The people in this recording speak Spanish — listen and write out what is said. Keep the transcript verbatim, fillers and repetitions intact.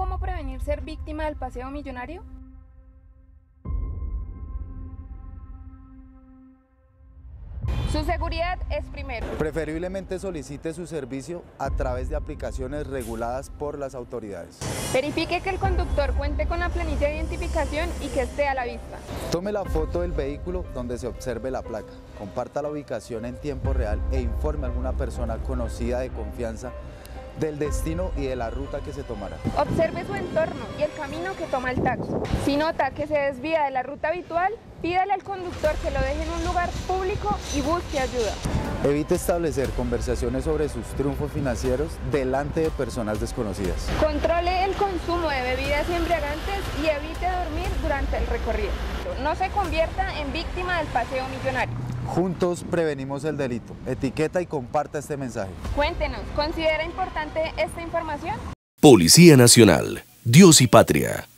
cómo prevenir ser víctima del paseo millonario? Su seguridad es primero. Preferiblemente solicite su servicio a través de aplicaciones reguladas por las autoridades. Verifique que el conductor cuente con la planilla de identificación y que esté a la vista. Tome la foto del vehículo donde se observe la placa. Comparta la ubicación en tiempo real e informe a alguna persona conocida de confianza del destino y de la ruta que se tomará. Observe su entorno y el camino que toma el taxi. Si nota que se desvía de la ruta habitual, pídale al conductor que lo deje en un lugar público y busque ayuda. Evite establecer conversaciones sobre sus triunfos financieros delante de personas desconocidas. Controle el consumo de bebidas embriagantes y evite dormir durante el recorrido. No se convierta en víctima del paseo millonario. Juntos prevenimos el delito. Etiqueta y comparta este mensaje. Cuéntenos, ¿considera importante esta información? Policía Nacional, Dios y Patria.